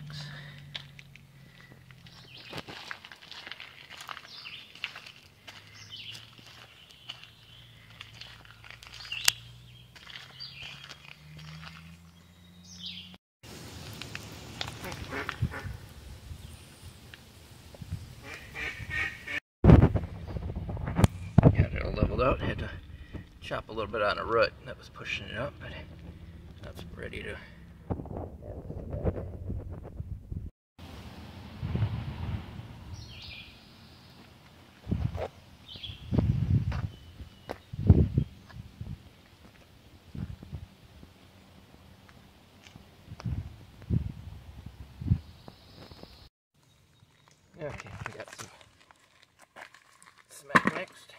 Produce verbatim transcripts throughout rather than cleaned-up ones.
ducks. Got it all leveled out. Had to chop a little bit on a root that was pushing it up, but that's ready to. Okay, we got some cement mixed.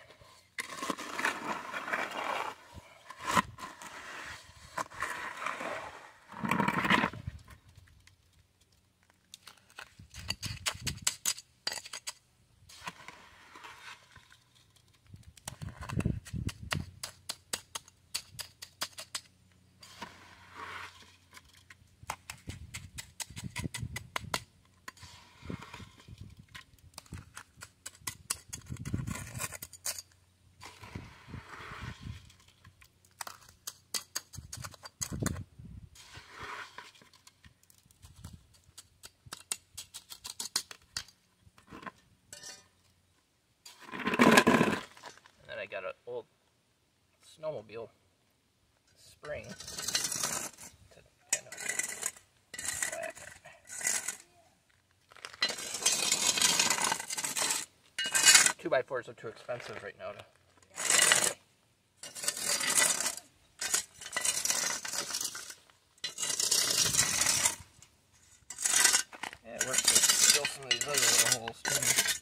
I got an old snowmobile spring to kind of flatten it. Two by fours are too expensive right now to. Yeah, it works. There's still some of these other little holes too.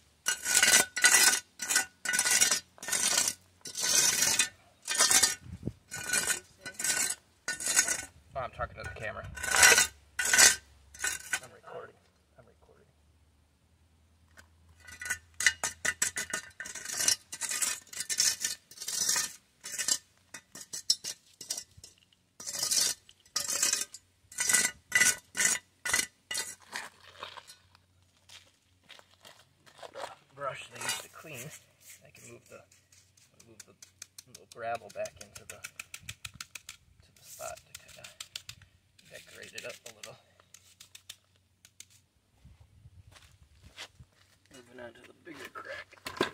Oh, I'm talking to the camera. I'm recording. I'm recording. Brush they used to clean. I can move the move the little gravel back into the to the spot to kind of decorate it up a little. Moving on to the bigger crack.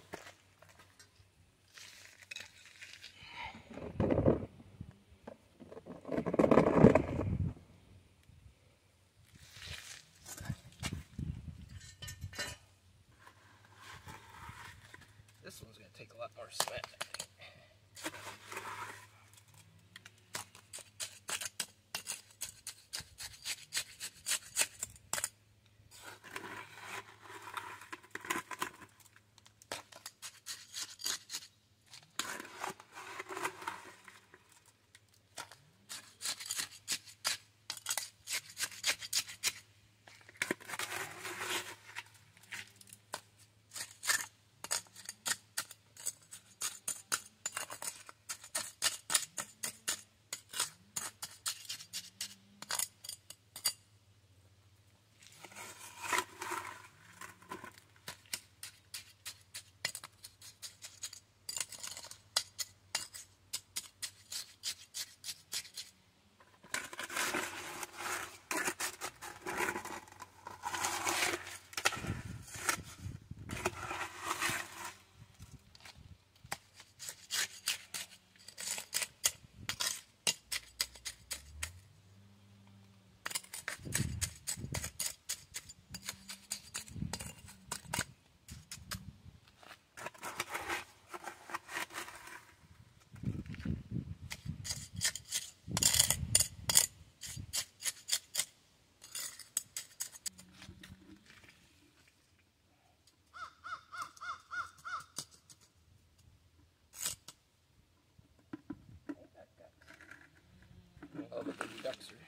This one's going to take a lot more cement, I think. All the baby ducks are.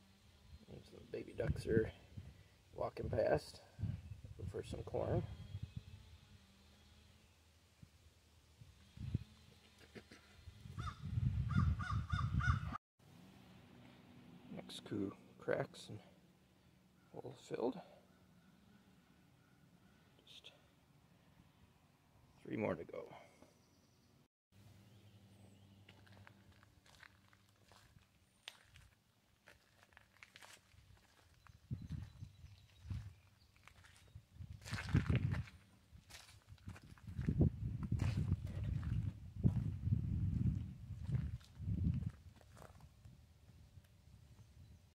So the baby ducks are walking past, looking for some corn. screw cracks and holes filled. Just three more to go.